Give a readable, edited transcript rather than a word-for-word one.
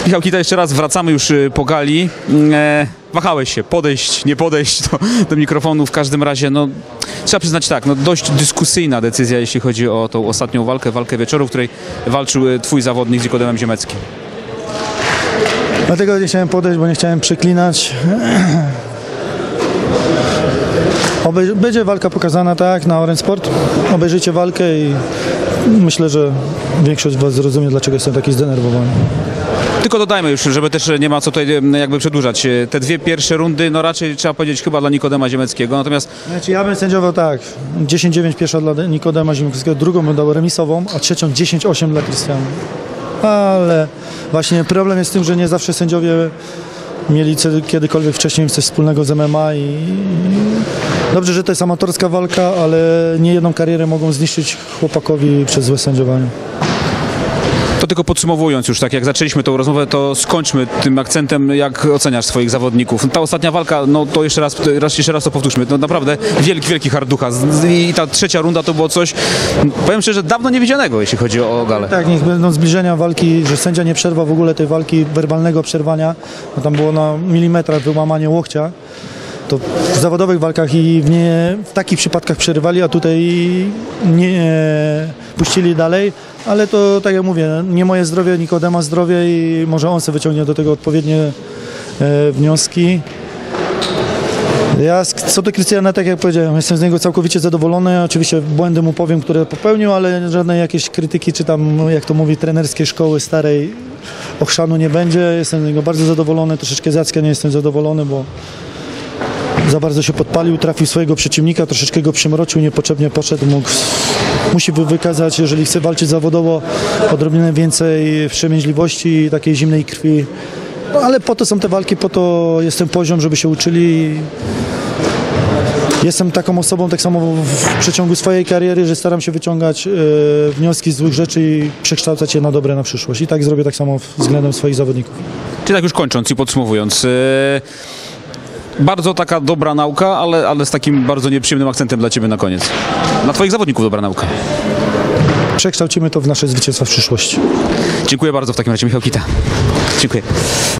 Michał Kita, jeszcze raz wracamy już po gali. Wahałeś się, podejść, nie podejść do mikrofonu. W każdym razie, no, trzeba przyznać tak, no, dość dyskusyjna decyzja, jeśli chodzi o tą ostatnią walkę wieczoru, w której walczył twój zawodnik z Nikodemem Ziemeckim. Dlatego nie chciałem podejść, bo nie chciałem przeklinać. Będzie walka pokazana, tak, na Orange Sport. Obejrzyjcie walkę i myślę, że większość z was zrozumie, dlaczego jestem taki zdenerwowany. Tylko dodajmy już, żeby też nie ma co tutaj jakby przedłużać. Te dwie pierwsze rundy, no raczej trzeba powiedzieć chyba dla Nikodema Ziemeckiego, natomiast... Znaczy, ja bym sędziował tak, 10-9 pierwsza dla Nikodema Ziemeckiego, drugą bym dał remisową, a trzecią 10-8 dla Krystiana. Ale właśnie problem jest w tym, że nie zawsze sędziowie mieli kiedykolwiek wcześniej coś wspólnego z MMA i dobrze, że to jest amatorska walka, ale nie jedną karierę mogą zniszczyć chłopakowi przez złe sędziowanie. To tylko podsumowując już, tak jak zaczęliśmy tą rozmowę, to skończmy tym akcentem, jak oceniasz swoich zawodników. Ta ostatnia walka, no to jeszcze raz to powtórzmy, no naprawdę wielki hardducha i ta trzecia runda to było coś, powiem szczerze, dawno niewidzianego, jeśli chodzi o galę. Tak, niech będą zbliżenia walki, że sędzia nie przerwa w ogóle tej walki, werbalnego przerwania, bo tam było na milimetrach wyłamanie łokcia. To w zawodowych walkach i w takich przypadkach przerywali, a tutaj nie puścili dalej, ale to tak jak mówię, nie moje zdrowie, Nikodema zdrowie i może on sobie wyciągnie do tego odpowiednie wnioski. Ja co do Krystiana, tak jak powiedziałem, jestem z niego całkowicie zadowolony, oczywiście błędy mu powiem, które popełnił, ale żadnej jakiejś krytyki, czy tam, jak to mówi, trenerskiej szkoły starej ochrzanu nie będzie. Jestem z niego bardzo zadowolony, troszeczkę z Jacka nie jestem zadowolony, bo za bardzo się podpalił, trafił swojego przeciwnika, troszeczkę go przymroczył, niepotrzebnie poszedł, musi wykazać, jeżeli chce walczyć zawodowo, odrobinę więcej wstrzemięźliwości i takiej zimnej krwi. No, ale po to są te walki, po to jest ten poziom, żeby się uczyli. Jestem taką osobą, tak samo w przeciągu swojej kariery, że staram się wyciągać wnioski z złych rzeczy i przekształcać je na dobre na przyszłość. I tak zrobię tak samo względem swoich zawodników. Czyli tak już kończąc i podsumowując, bardzo taka dobra nauka, ale z takim bardzo nieprzyjemnym akcentem dla ciebie na koniec. Dla twoich zawodników dobra nauka. Przekształcimy to w nasze zwycięstwa w przyszłości. Dziękuję bardzo w takim razie, Michał Kita. Dziękuję.